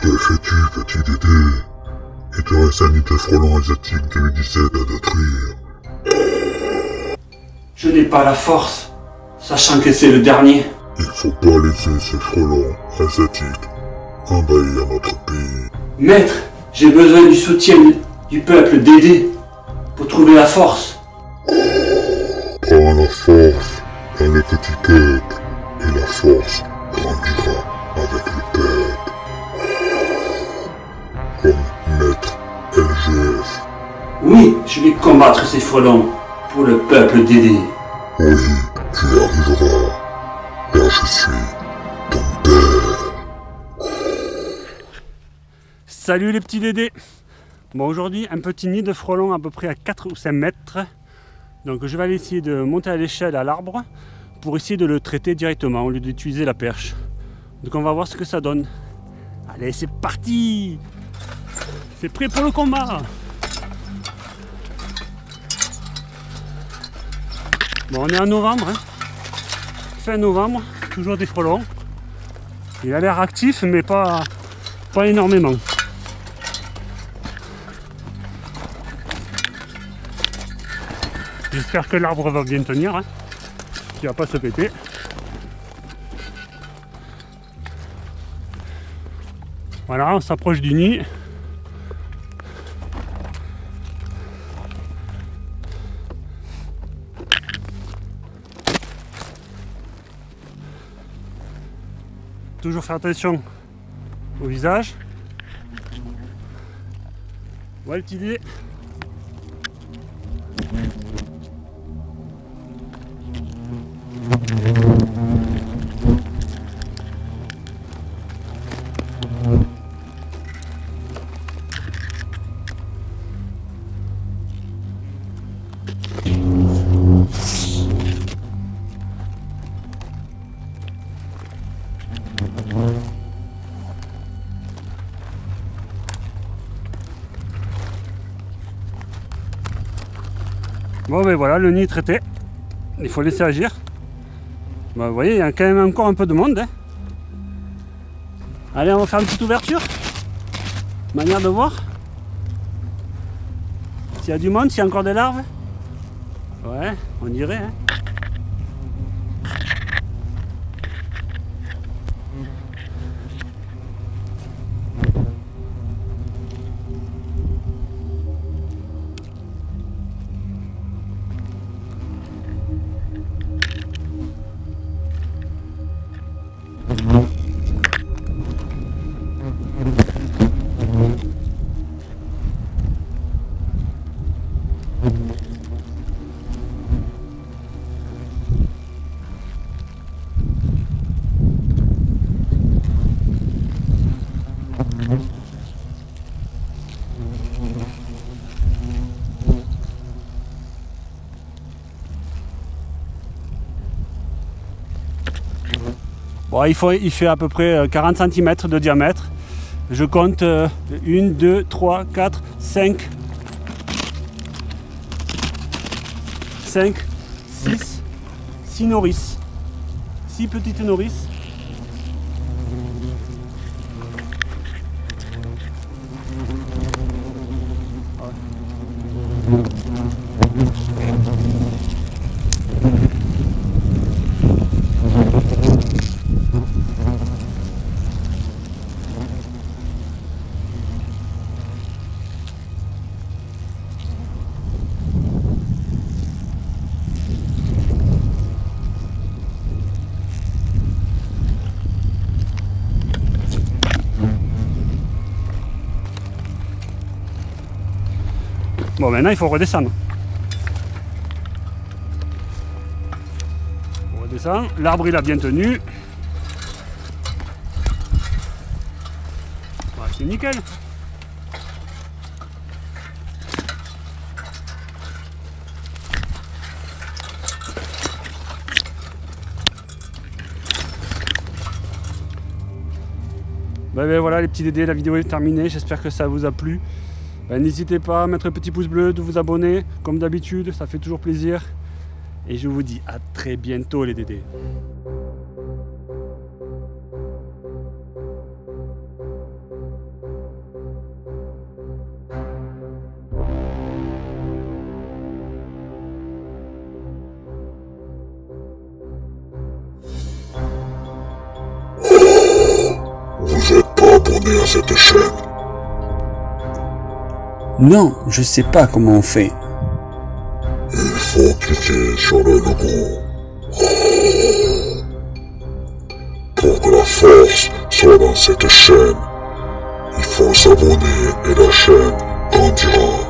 Que fais-tu, petit Dédé? Il te reste un nid de frelons asiatiques 2017 à détruire. Je n'ai pas la force, sachant que c'est le dernier. Il faut pas laisser ces frelons asiatiques envahir notre pays. Maître, j'ai besoin du soutien du peuple Dédé pour trouver la force. Prends la force dans le petit peuple, et la force grandira avec le peuple. Comme Maître LGF. Oui, je vais combattre ces frelons pour le peuple Dédé. Oui, tu y arriveras, car je suis ton père. Salut les petits Dédés. Bon, aujourd'hui, un petit nid de frelons à peu près à 4 ou 5 mètres. Donc je vais aller essayer de monter à l'échelle à l'arbre pour essayer de le traiter directement au lieu d'utiliser la perche. Donc on va voir ce que ça donne. Allez, c'est parti! C'est prêt pour le combat! Bon, on est en novembre, hein. Fin novembre, toujours des frelons. Il a l'air actif, mais pas énormément. J'espère que l'arbre va bien tenir, hein, qu'il va pas se péter. Voilà, on s'approche du nid. Toujours faire attention au visage. Voilà le petit dé. Bon ben voilà, le nid est traité. Il faut laisser agir. Ben, vous voyez, il y a quand même encore un peu de monde, hein. Allez, on va faire une petite ouverture. Manière de voir. S'il y a du monde, s'il y a encore des larves. Ouais, on dirait, hein. Bon, il fait à peu près 40 cm de diamètre. Je compte 1, 2, 3, 4, 5, 6 nourrices. 6 petites nourrices. Bon, maintenant il faut redescendre. On redescend. L'arbre il a bien tenu. Voilà, c'est nickel. Ben voilà les petits Dédés, la vidéo est terminée. J'espère que ça vous a plu. N'hésitez pas à mettre un petit pouce bleu, de vous abonner, comme d'habitude, ça fait toujours plaisir. Et je vous dis à très bientôt les Dédés. à cette chaîne. Non, je sais pas comment on fait. Il faut cliquer sur le logo. Pour que la force soit dans cette chaîne, il faut s'abonner et la chaîne grandira.